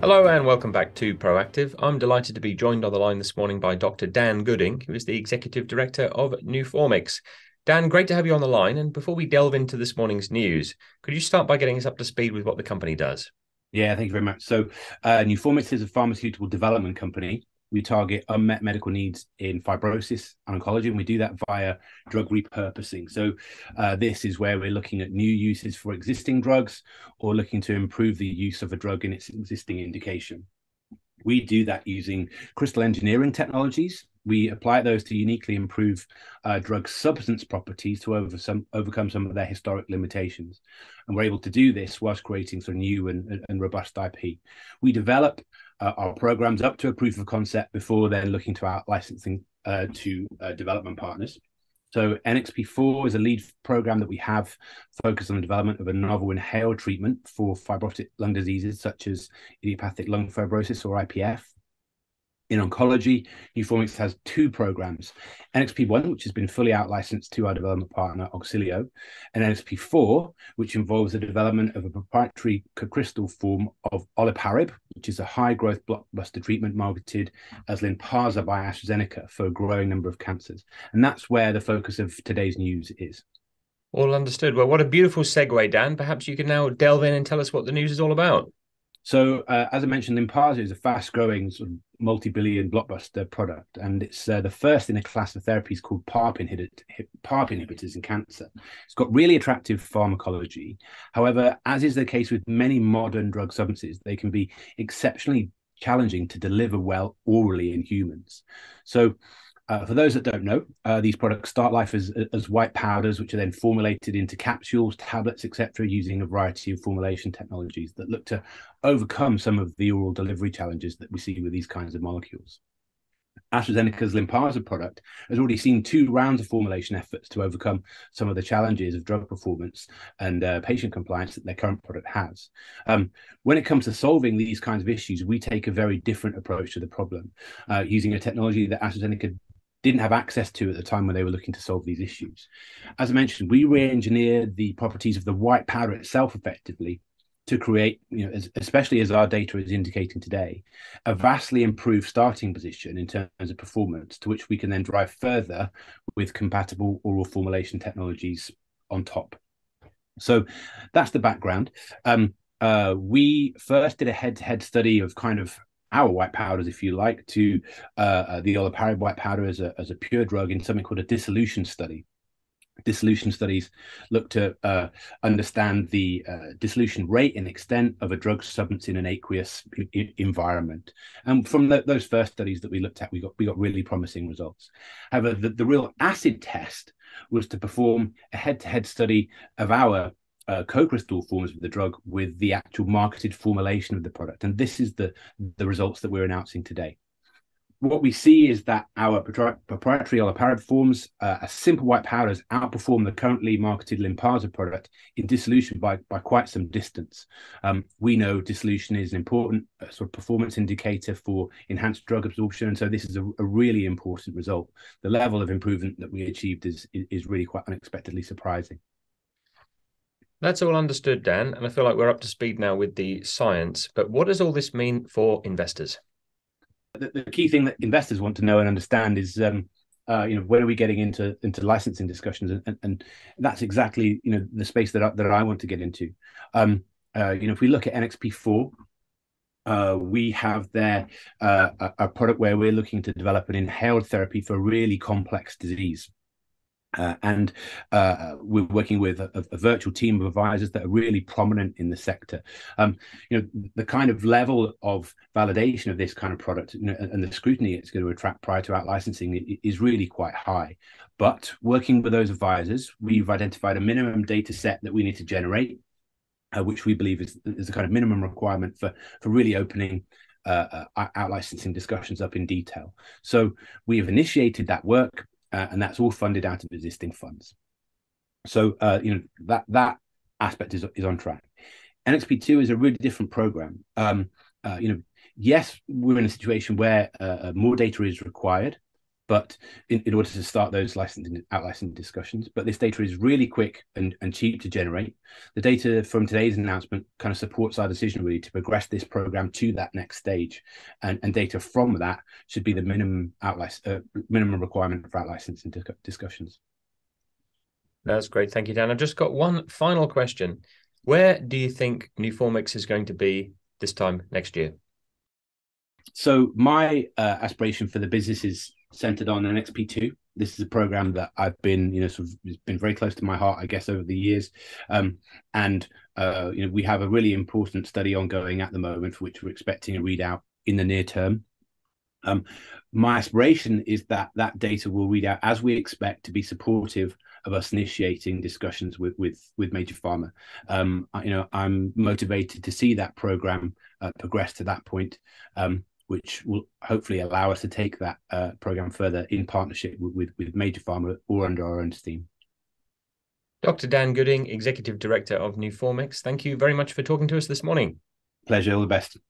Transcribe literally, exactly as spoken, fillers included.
Hello and welcome back to Proactive. I'm delighted to be joined on the line this morning by Doctor Dan Gooding, who is the Executive Director of Nuformix. Dan, great to have you on the line. And before we delve into this morning's news, could you start by getting us up to speed with what the company does? Yeah, thank you very much. So, uh, Nuformix is a pharmaceutical development company. We target unmet medical needs in fibrosis and oncology, and we do that via drug repurposing. So, uh, this is where we're looking at new uses for existing drugs or looking to improve the use of a drug in its existing indication. We do that using crystal engineering technologies. We apply those to uniquely improve uh, drug substance properties to over some, overcome some of their historic limitations. And we're able to do this whilst creating sort of new and, and robust I P. We develop uh, our programs up to a proof of concept before then looking to out licensing uh, to uh, development partners. So N X P four is a lead program that we have focused on the development of a novel inhaled treatment for fibrotic lung diseases such as idiopathic lung fibrosis or I P F. In oncology, Nuformix has two programs, N X P one, which has been fully out-licensed to our development partner, Auxilio, and N X P four, which involves the development of a proprietary crystal form of Olaparib, which is a high-growth blockbuster treatment marketed as Lynparza by AstraZeneca for a growing number of cancers. And that's where the focus of today's news is. All understood. Well, what a beautiful segue, Dan. Perhaps you can now delve in and tell us what the news is all about. So, uh, as I mentioned, Lynparza is a fast-growing sort of multi-billion blockbuster product, and it's uh, the first in a class of therapies called PARP, inhibit PARP inhibitors in cancer. It's got really attractive pharmacology. However, as is the case with many modern drug substances, they can be exceptionally challenging to deliver well orally in humans. So, Uh, for those that don't know, uh, these products start life as, as white powders, which are then formulated into capsules, tablets, et cetera, using a variety of formulation technologies that look to overcome some of the oral delivery challenges that we see with these kinds of molecules. AstraZeneca's Lynparza product has already seen two rounds of formulation efforts to overcome some of the challenges of drug performance and uh, patient compliance that their current product has. Um, when it comes to solving these kinds of issues, we take a very different approach to the problem, uh, using a technology that AstraZeneca didn't have access to at the time when they were looking to solve these issues. As I mentioned, we re-engineered the properties of the white powder itself effectively to create, you know, as, especially as our data is indicating today, a vastly improved starting position in terms of performance, to which we can then drive further with compatible oral formulation technologies on top. So that's the background. Um, uh, we first did a head-to-head study of kind of our white powders, if you like, to uh, the Olaparib white powder as a, as a pure drug in something called a dissolution study. Dissolution studies look to uh, understand the uh, dissolution rate and extent of a drug substance in an aqueous environment. And from the, those first studies that we looked at, we got we got really promising results. However, the, the real acid test was to perform a head-to-head study of our Uh, co-crystal forms of the drug with the actual marketed formulation of the product. And this is the, the results that we're announcing today. What we see is that our proprietary Olaparib forms, uh, as simple white powders, outperform the currently marketed Lynparza product in dissolution by, by quite some distance. Um, we know dissolution is an important uh, sort of performance indicator for enhanced drug absorption, and so this is a, a really important result. The level of improvement that we achieved is, is really quite unexpectedly surprising. That's all understood, Dan, and I feel like we're up to speed now with the science. But what does all this mean for investors? The, the key thing that investors want to know and understand is, um, uh, you know, when are we getting into into licensing discussions, and, and, and that's exactly, you know, the space that I, that I want to get into. Um, uh, you know, if we look at N X P four, uh, we have there uh, a, a product where we're looking to develop an inhaled therapy for a really complex disease. Uh, and uh, we're working with a, a virtual team of advisors that are really prominent in the sector. Um, you know, the kind of level of validation of this kind of product, you know, and the scrutiny it's going to attract prior to out licensing is really quite high. But working with those advisors, we've identified a minimum data set that we need to generate, uh, which we believe is, is the kind of minimum requirement for, for really opening uh, uh, out licensing discussions up in detail. So we have initiated that work. Uh, and that's all funded out of existing funds. So, uh, you know, that that aspect is, is on track. N X P two is a really different program. Um, uh, you know, yes, we're in a situation where uh, more data is required, but in, in order to start those licensing out licensing discussions. But this data is really quick and, and cheap to generate. The data from today's announcement kind of supports our decision really to progress this program to that next stage, and, and data from that should be the minimum out uh, minimum requirement for out licensing discussions. That's great. Thank you, Dan. I've just got one final question. Where do you think Nuformix is going to be this time next year? So my uh, aspiration for the business is centered on N X P two. This is a program that I've been, you know, sort of been very close to my heart, I guess, over the years. Um, and, uh, you know, we have a really important study ongoing at the moment for which we're expecting a readout in the near term. Um, my aspiration is that that data will read out as we expect to be supportive of us initiating discussions with with with major pharma. Um, you know, I'm motivated to see that program uh, progress to that point, um, which will hopefully allow us to take that uh, program further in partnership with, with with major pharma or under our own steam. Doctor Dan Gooding, Executive Director of Nuformix, thank you very much for talking to us this morning. Pleasure, all the best.